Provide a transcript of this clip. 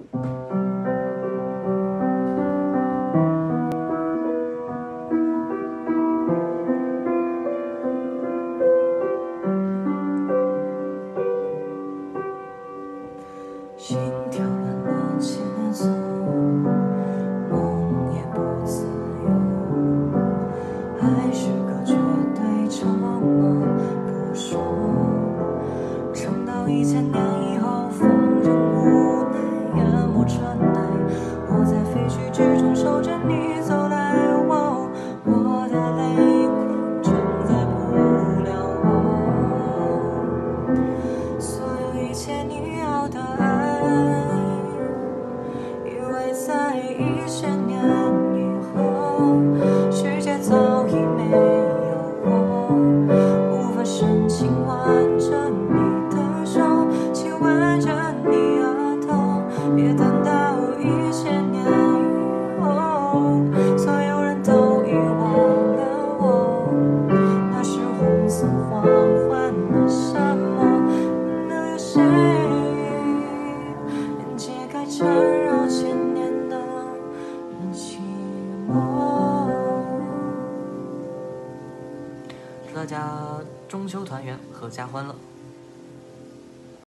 心跳乱了节奏，梦也不自由，还是个绝对承诺不说。撑到1000年以后，放任无奈淹没尘埃，我在废墟之中守着你走来。我的泪光正在不了我，所有一切你要的爱，以为在1000年以后，世界早已没有我，无法深情挽着你的手，亲吻着你额头，别等到1000年以后，所有人都遗忘了我，那是红色黄昏的沙漠，能有谁能解开缠绕千年的寂寞？祝大家中秋团圆，阖家欢乐。